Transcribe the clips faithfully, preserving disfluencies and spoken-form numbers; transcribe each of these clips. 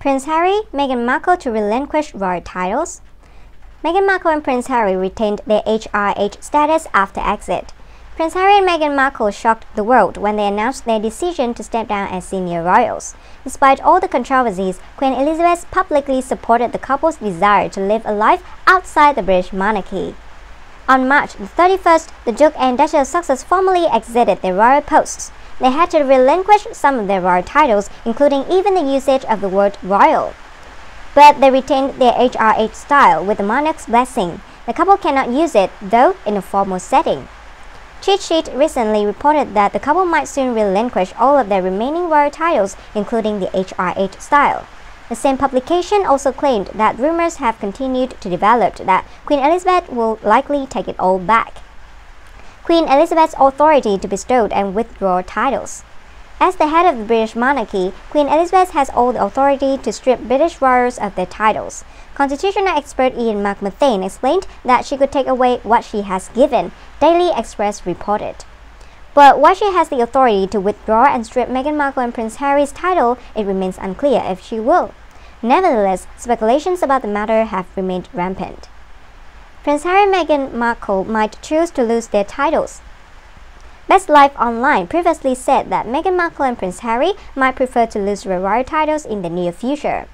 Prince Harry, Meghan Markle to relinquish royal titles. Meghan Markle and Prince Harry retained their H R H status after exit. Prince Harry and Meghan Markle shocked the world when they announced their decision to step down as senior royals. Despite all the controversies, Queen Elizabeth publicly supported the couple's desire to live a life outside the British monarchy. On March the thirty-first, the Duke and Duchess of Sussex formally exited their royal posts. They had to relinquish some of their royal titles, including even the usage of the word royal. But they retained their H R H style with the monarch's blessing. The couple cannot use it, though, in a formal setting. Cheat Sheet recently reported that the couple might soon relinquish all of their remaining royal titles, including the H R H style. The same publication also claimed that rumors have continued to develop that Queen Elizabeth will likely take it all back. Queen Elizabeth's authority to bestow and withdraw titles. As the head of the British monarchy, Queen Elizabeth has all the authority to strip British royals of their titles. Constitutional expert Ian McMathane explained that she could take away what she has given, Daily Express reported. But while she has the authority to withdraw and strip Meghan Markle and Prince Harry's title, it remains unclear if she will. Nevertheless, speculations about the matter have remained rampant. Prince Harry and Meghan Markle might choose to lose their titles. Best Life Online previously said that Meghan Markle and Prince Harry might prefer to lose their royal titles in the near future.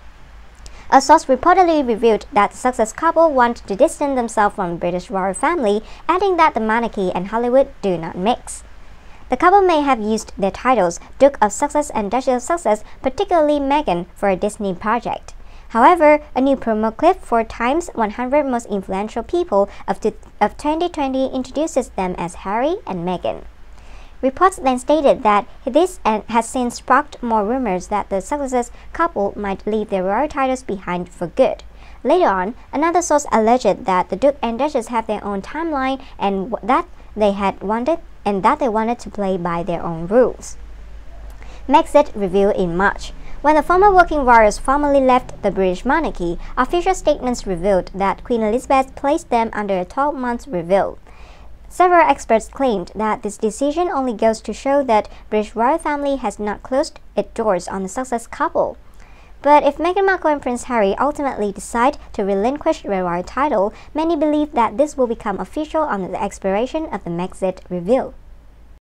A source reportedly revealed that the Sussex couple want to distance themselves from the British royal family, adding that the monarchy and Hollywood do not mix. The couple may have used their titles Duke of Sussex and Duchess of Sussex, particularly Meghan, for a Disney project. However, a new promo clip for Time's one hundred Most Influential People of, of twenty twenty introduces them as Harry and Meghan. Reports then stated that this has since sparked more rumors that the Sussex couple might leave their royal titles behind for good. Later on, another source alleged that the Duke and Duchess have their own timeline and that they had wanted and that they wanted to play by their own rules. Megxit revealed in March. When the former working royals formally left the British monarchy, official statements revealed that Queen Elizabeth placed them under a twelve-month review. Several experts claimed that this decision only goes to show that British royal family has not closed its doors on the Sussex couple. But if Meghan Markle and Prince Harry ultimately decide to relinquish their royal title, many believe that this will become official on the expiration of the Megxit review.